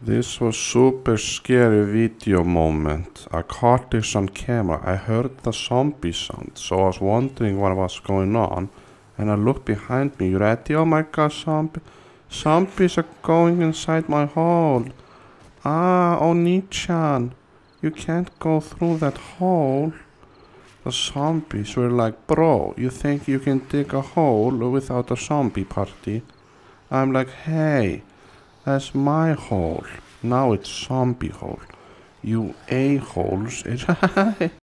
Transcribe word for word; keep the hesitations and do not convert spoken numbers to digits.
This was super scary video moment. I caught this on camera. I heard the zombie sound, so I was wondering what was going on. And I looked behind me. You ready? Oh my god, zombie. Zombies are going inside my hole. Ah, Oni-chan. You can't go through that hole. The zombies were like, bro, you think you can dig a hole without a zombie party? I'm like, hey, that's my hole. Now it's zombie hole. You a-holes.